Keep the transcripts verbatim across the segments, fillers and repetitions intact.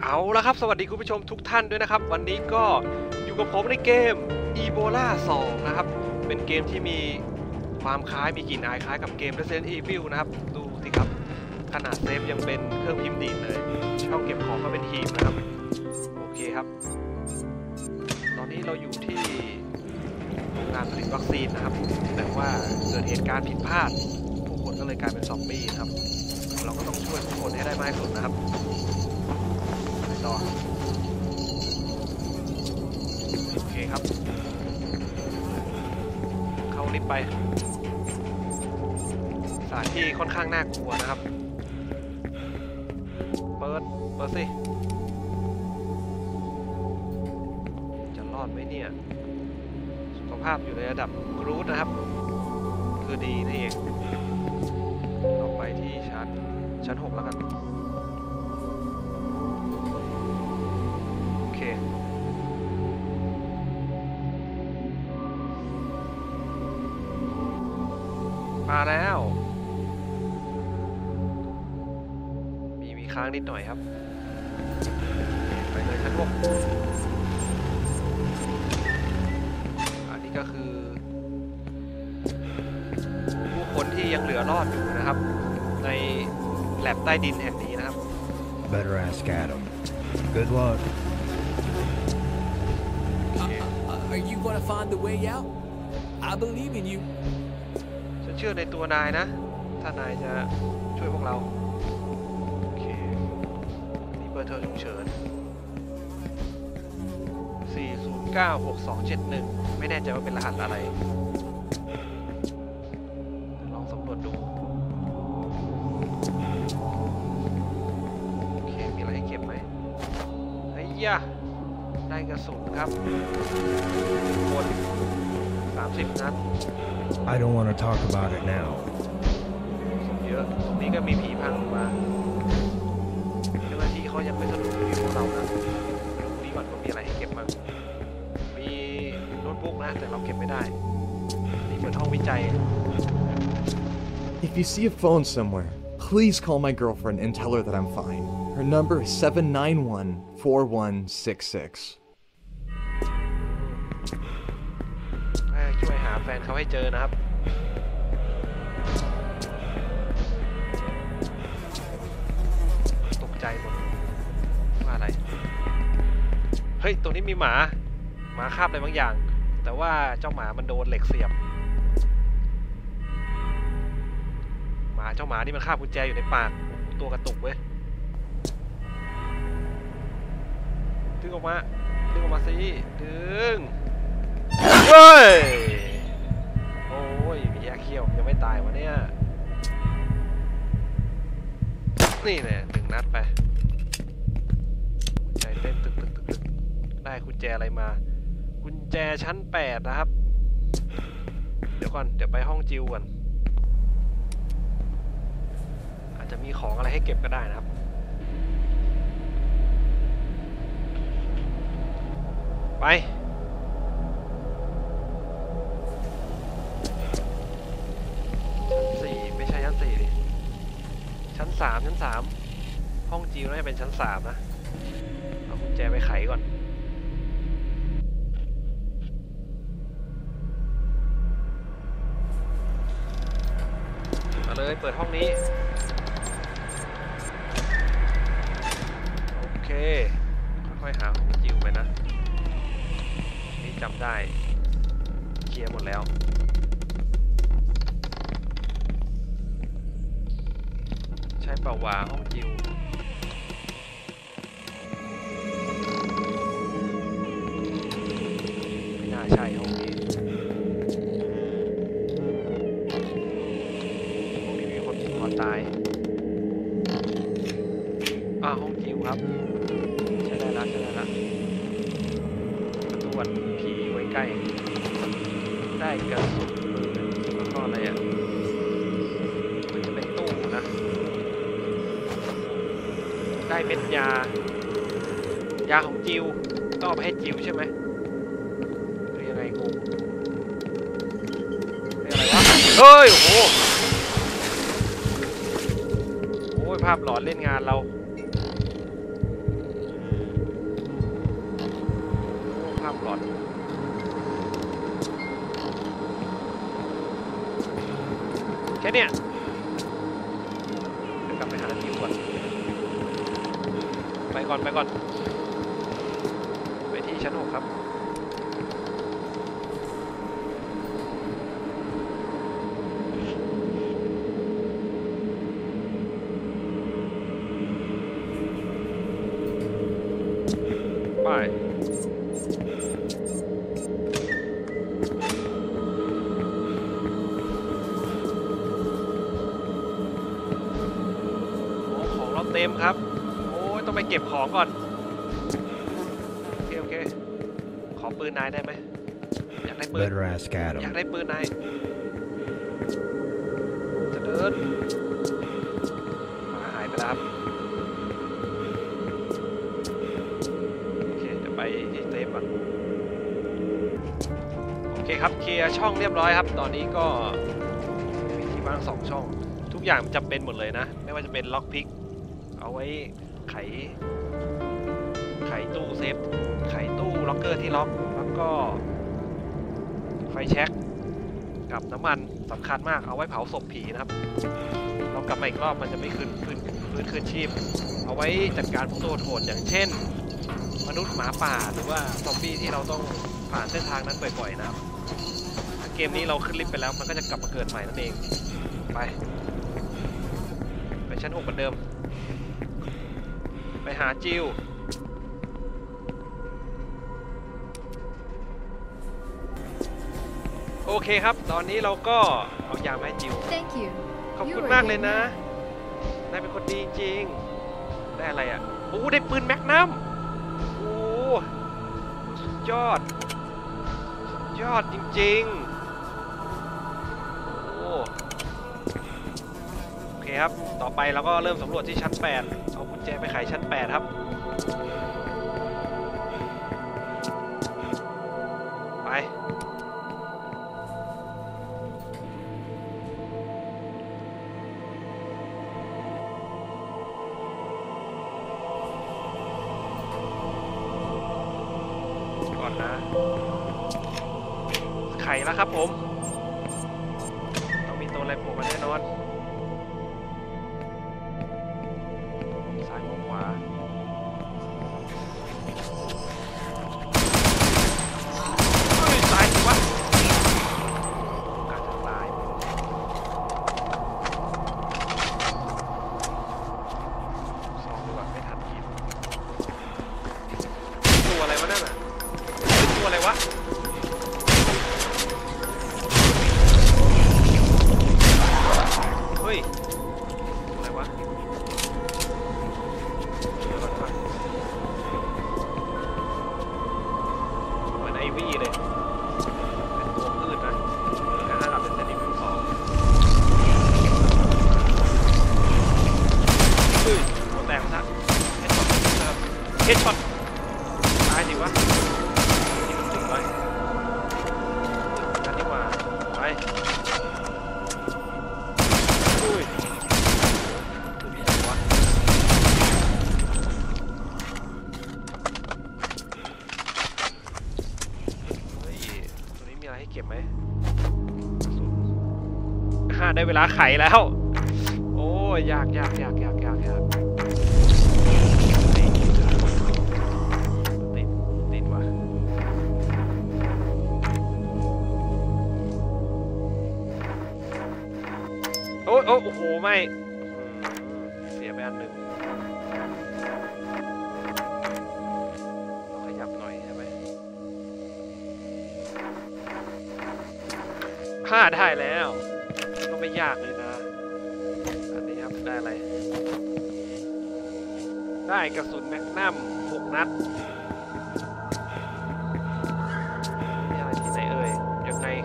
เอาละครับสวัสดีคุณผู้ชมทุกท่านด้วยนะครับวันนี้ก็อยู่กับผมในเกม Ebola สองนะครับเป็นเกมที่มีความคล้ายมีกลิ่นอายคล้ายกับเกม Resident Evil นะครับดูสิครับขนาดเซฟยังเป็นเครื่องพิมพ์ดีดเลยช่องเก็บของก็เป็นหีบนะครับโอเคครับตอนนี้เราอยู่ที่โรงงานผลิตวัคซีนนะครับแต่ว่าเกิดเหตุการณ์ผิดพลาดผู้คนก็เลยกลายเป็นซอมบี้นะครับเราก็ต้องช่วยผู้คนให้ได้มากที่สุดนะครับต่อโอเคครับเข้าลิฟต์ไปสถานที่ค่อนข้างน่ากลัวนะครับเปิดเปิดสิจะรอดไหมเนี่ยสุขภาพอยู่ในระดับครูซนะครับคือดีนี่เองเราไปที่ชั้นชั้นหกแล้วกันมาแล้วมีมีค้างนิดหน่อยครับไปเลยชั้นหกอันนี้ก็คือผู้คนที่ยังเหลือรอดอยู่นะครับในแลบใต้ดินแห่งนี้นะครับ Better ask Adam. Good luck. Uh, are you gonna find the way out? I believe in you. เชื่อในตัวนายนะถ้านายจะช่วยพวกเราโอเคนี่เบอร์โทรฉุกเฉินสี่ ศูนย์ เก้า หก สอง เจ็ด หนึ่งไม่แน่ใจว่าเป็นรหัสอะไรลองสำรวจดูโอเคมีอะไรให้เก็บไหมเฮ้ยยะได้กระสุนครับคนสามสิบนัด I don't want to talk about it now. เยอะตรงนี้ก็มีผีพังมาเจ้าหน้าที่เขายังไม่สะดวกอยู่พวกเรานะดูนี่ก่อนว่ามีอะไรให้เก็บบ้างมีโน้ตบุ๊กนะแต่เราเก็บไม่ได้นี่เป็นห้องวิจัย If you see a phone somewhere, please call my girlfriend and tell her that I'm fine. Her number is seven nine one, four one six six. ช่วยหาแฟนเขาให้เจอนะครับตกใจหมดว่าอะไรเฮ้ยตรงนี้มีหมาหมาคาบอะไรบางอย่างแต่ว่าเจ้าหมามันโดนเหล็กเสียบหมาเจ้าหมานี่มันคาบกุญแจอยู่ในปากตัวกระตุกเว้ยดึงออกมาดึงออกมาสิดึงเฮ้ยโอ้ยมีแยกเขี้ยวยังไม่ตายวะเนี่ยนี่เนี่ยหนึ่งนัดไปใจเต้นตึกตึกตึกตึกได้กุญแจอะไรมากุญแจชั้นแปดนะครับเดี๋ยวก่อนเดี๋ยวไปห้องจิวก่อนอาจจะมีของอะไรให้เก็บก็ได้นะครับไปชั้นสามชั้นสามห้องจิวน่าจะเป็นชั้นสามนะเอากุญแจไปไขก่อนมาเลยเปิดห้องนี้โอเคค่อยๆหาห้องจิวไปนะนี่จำได้เคลียร์หมดแล้วใช่เปล่าวะห้องจิวไม่น่าใช่ห้องนี้ห้องนี้มีคนนอนตายอ่าห้องจิวครับใช่ได้ละใช่ได้ละประตูวันผีไว้ใกล้ได้กระสุนแล้วก็อะไรอ่ะมันจะเป็นตู้นะได้เม็ดยายาของจิวต้องเอาไปให้จิวใช่ไหมหรือยังไงกูนี่อะไรวะเฮ้ยโอ้โหโอ้ยภาพหลอนเล่นงานเราค่เนี้ยเดี๋ยวกลับไปหาทีมก่อนไปก่อนไปก่อนไปที่ชั้นหกครับไปเต็มครับโอ้ยต้องไปเก็บของก่อนโอเคโอเคขอปืนนายได้ไหมอยากได้ปืน Better ask อยาก Adam. ได้ปืนนายจะเดินมาหายไปแล้วครับโอเคเดี๋ยวไปที่เซฟก่อนโอเคครับเคลียร์ช่องเรียบร้อยครับตอนนี้ก็มีที่ว่างสองช่องทุกอย่างจำเป็นหมดเลยนะไม่ว่าจะเป็นล็อกพิกเอาไว้ไขไขตู้เซฟไขตู้ล็อกเกอร์ที่ล็อกแล้วก็ไฟแช็กกับน้ำมันสำคัญมากเอาไว้เผาศพผีนะครับเรากลับมาอีกรอบมันจะไม่คืนคืนคืนคืนชีพเอาไว้จัดการพวกตัวโหดอย่างเช่นมนุษย์หมาป่าหรือว่าซอมบี้ที่เราต้องผ่านเส้นทางนั้นบ่อยๆนะครับถ้าเกมนี้เราขึ้นลิฟต์ไปแล้วมันก็จะกลับมาเกิดใหม่นั่นเองไปไปชั้นหกเหมือนเดิมไปหาจิวโอเคครับตอนนี้เราก็เอายามาให้จิว Thank you. ขอบคุณมากเลยนะนายเป็นคนดีจริงได้อะไรอ่ะโอ้ได้ปืนแมกนัมโอ้สุดยอดสุดยอดจริงๆโอ้โอเคครับต่อไปเราก็เริ่มสำรวจที่ชั้นแปดเอากุญแจไปไขชั้นแปดครับไปก่อนนะไขแล้วครับผมต้องมีตัวอะไรโผล่มาแน่นอนซ้ายขวาเฮ้ยตายสิวะการจะตายสองดีกว่าไม่ทันกินตัวอะไรวะนั่นน่ะตัวอะไรวะเฮ้ยอะไรวะเหมือนไอวี่เลยเป็นตัวพืชนะแต่ถ้าเราเป็นเซนติเมตรสองเฮ้ยตัวแตกซะเฮดช็อตเฮดช็อตตายดิวะนี่มันจุดเลยกันดีกว่าไปอุ้ยคือมีอะไรวะเฮ้ยตัวนี้มีอะไรให้เก็บไหมกระสุนฮ่าได้เวลาไขแล้วโอ้ยยากยากยากยากยากยากติดติดว่ะโอ้ยโอ้โหไม่เสียไปอันหนึ่งต้องขยับหน่อยใช่ไหมห้าได้แล้วก็ไม่ยากเลยนะอันนี้ครับได้อะไรได้กระสุนแมกนัมหกนัดนี่อะไรที่ไหนเอ่ยยังไง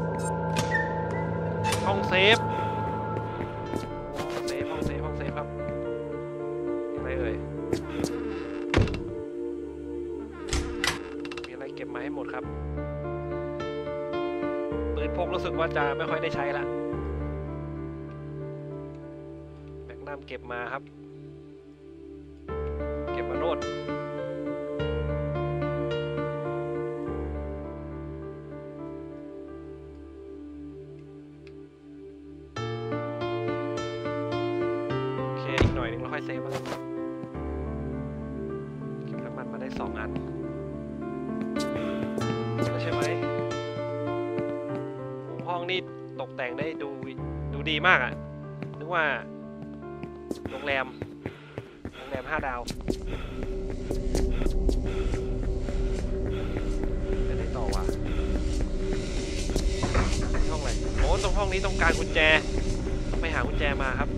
ห้องเซฟเซฟห้องเซฟห้องเซฟครับยังไงเอ่ยมีอะไรเก็บมาให้หมดครับปืนพกรู้สึกว่าจะไม่ค่อยได้ใช้ละแมกนัมเก็บมาครับเก็บมาโนดอยเซฟอะเก็บน้ำมันมาได้สองอันใช่ไหมห้องนี่ตกแต่งได้ดูดูดีมากอะนึกว่าโรงแรมโรงแรมห้าดาวไปไหนต่อวะห้องอะไรโอ้ตรงห้องนี้ต้องการกุญแจต้องไปหากุญแจมาครับ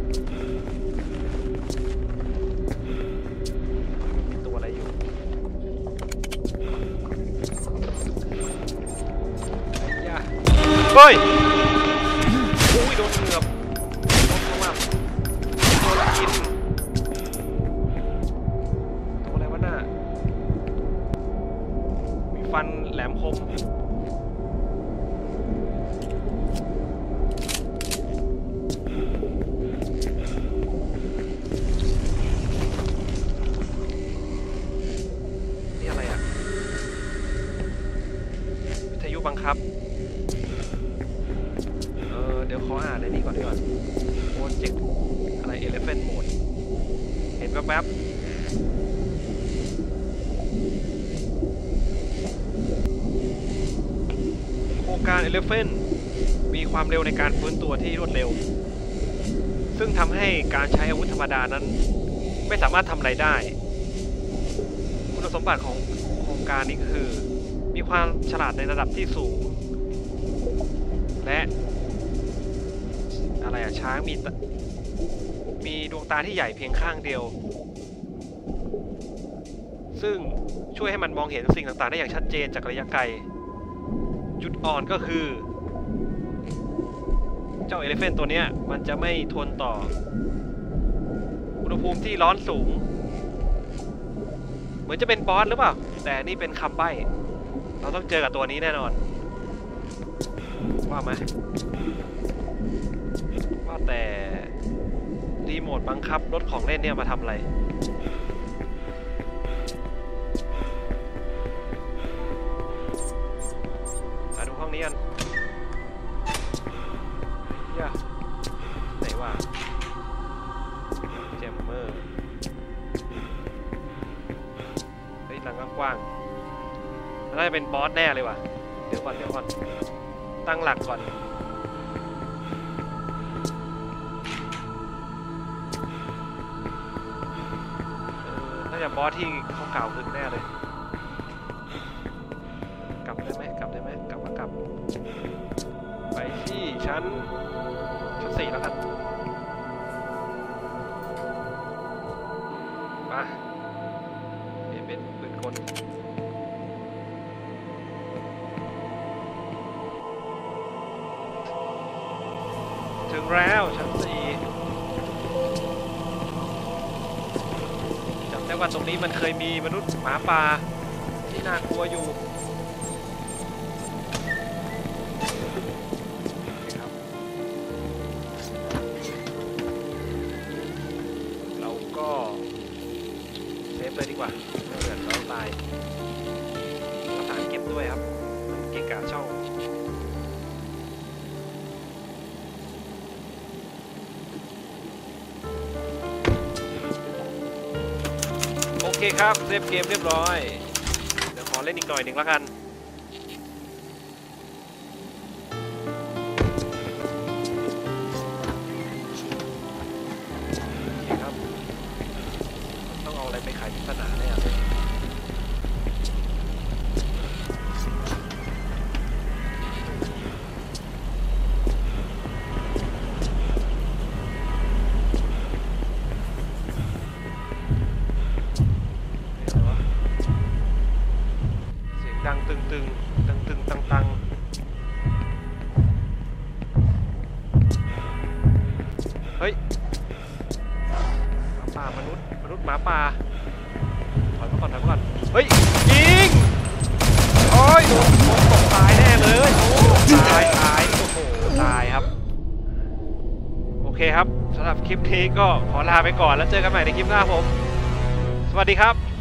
มีตัวอะไรอยู่อย่าเฮ้ยอุ้ยโดนเหงือบโดนขมับโดนกินตัวอะไรวะน่ะมีฟันแหลมคมนี่อะไรอ่ะวิทยุบังคับเออเดี๋ยวขออ่านในนี้ก่อนดีกว่าโปรเจกต์อะไร Elephant Mode เห็นแป๊บๆโครงการ Elephant มีความเร็วในการฟื้นตัวที่รวดเร็วซึ่งทำให้การใช้อาวุธธรรมดานั้นไม่สามารถทำอะไรได้คุณสมบัติของโครงการนี้ก็คือมีความฉลาดในระดับที่สูงและอะไรอะช้างมีมีดวงตาที่ใหญ่เพียงข้างเดียวซึ่งช่วยให้มันมองเห็นสิ่งต่างๆได้อย่างชัดเจนจากระยะไกลจุดอ่อนก็คือเจ้าเอลิเฟนตัวเนี้ยมันจะไม่ทนต่ออุณหภูมิที่ร้อนสูงเหมือนจะเป็นบอสหรือเปล่าแต่นี่เป็นคำใบ้เราต้องเจอกับตัวนี้แน่นอนว่าไหมว่าแต่รีโมทบังคับรถของเล่นเนี่ยมาทำอะไรมาดูห้องนี้กันย่าไหนวะแจมเมอร์เฮ้ยหลังกว้างน่าจะเป็นบอสแน่เลยว่ะเดี๋ยวก่อนเดี๋ยวก่อนตั้งหลักก่อนน่าจะบอสที่เขากล่าวถึงแน่เลยกลับได้ไหมกลับได้ไหมกลับมากลับไปที่ชั้นชั้นสี่แล้วกันมาเปลี่ยนเป็นปืนกลถึงแล้วชั้นสี่จำได้ว่าตรงนี้มันเคยมีมนุษย์หมาป่าที่น่ากลัวอยู่ครับเราก็เซฟเลยดีกว่าเดี๋ยวเราตายกระถางเก็บด้วยครับเกะกะช่องโอเคครับเซฟเกมเรียบร้อยเดี๋ยวขอเล่นอีกหน่อยหนึ่งแล้วกันโอเคครับต้องเอาอะไรไปขายที่สนามเนี่ยดังตึงตึงตึงตึงตังตังเฮ้ยหมาป่ามนุษย์มนุษย์หมาป่าถอยมาก่อนถอยมาก่อนเฮ้ยยิงโอ้ยโดนตกตายแน่เลยโอ้ตายตายโอ้โหตายครับโอเคครับสำหรับคลิปนี้ก็ขอลาไปก่อนแล้วเจอกันใหม่ในคลิปหน้าผมสวัสดีครับ